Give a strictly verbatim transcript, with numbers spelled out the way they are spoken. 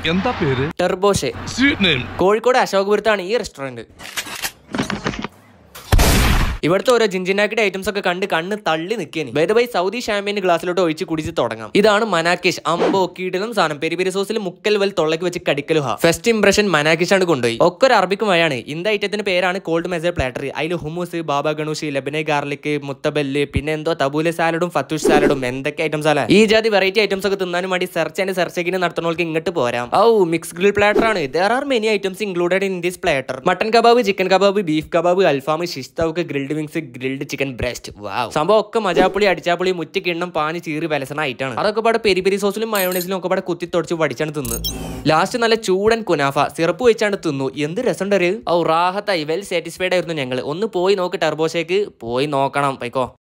എന്താ പേര്? ടെർബോഷെ. കോഴിക്കോട് അശോകപുരത്താണ് ഈ റെസ്റ്റോറന്റ്. ഇവിടുത്തെ ഓരോ ജിഞ്ചിനാക്കിയുടെ ഐറ്റംസ് ഒക്കെ കണ്ട് കണ്ണ് തള്ളി നിൽക്കേനി. ബൈ സൗദി ഷാമ്പയിൻ ഗ്ലാസ്സിലോട്ട് ഒഴിച്ച് കുടിച്ച് തുടങ്ങാം. ഇതാണ് മനാക്കിഷ്. അമ്പോ കീടലും സാധനം. പെരി പെരി സോസിൽ മുക്കൽ വൽ തൊള്ളക്ക് വെച്ച് കടിക്കലുഹ. ഫസ്റ്റ് ഇംപ്രഷൻ മനാക്കിഷ് ആണ് കൊണ്ടുപോയി. ഒക്കെ ഒരു അറബിക്ക് മഴയാണ്. ഇന്ത ഐറ്റത്തിന്റെ പേരാണ് കോൾഡ് മെസർ പ്ലാറ്റർ. അതിൽ ഹുമൂസ്, ബാബ ഗണൂഷി, ലബനെ ഗാർലിക്, മുത്തബല്ല്, പിന്നെ എന്തോ തബൂല സാലഡും ഫത്തൂഷ് സാലഡും എന്തൊക്കെ ഐറ്റംസ് അല്ല. ഈ ജാതി വെറൈറ്റി ഐറ്റംസ് ഒക്കെ തിന്നാനും വേണ്ടി സെർച്ച് ആൻഡ് സെർച്ച് ചെയ്യുന്ന നടത്തുന്നവർക്ക് ഇങ്ങോട്ട് പോരാം. ഔ മിക്സ് ഗ്രിൽ പ്ലാറ്റർ ആണ്. There are many items included in this platter. Mutton kebab, chicken kebab, beef kebab, അൽഫാം, ഷിഷ് തവക്ക്, grilled wings, grilled chicken breast. Wow. സംഭവം ഒക്കെ മജാപ്പുളി അടിച്ചാപ്പുളി മുറ്റി കിണ്ണം പാഞ്ഞ് ചീറി വലസണ ആയിട്ടാണ്. അതൊക്കെ പാടെ പെരി പെരി സോസിലും മയോണൈസിലും ഒക്കെ പാടെ കുത്തി തുടച്ച് വടിച്ചാണ് തിന്ന്. ലാസ്റ്റ് നല്ല ചൂടൻ കുനാഫ സിറപ്പ് വെച്ചാണ് തിന്നു. എന്ത് രസമുണ്ട്. ഔ റാഹത്തായി. വെൽ സാറ്റിസ്ഫൈഡ് ആയിരുന്നു ഞങ്ങൾ. ഒന്ന് പോയി നോക്ക് ടെർബോഷേക്ക്. പോയി നോക്കണം. പൈക്കോ.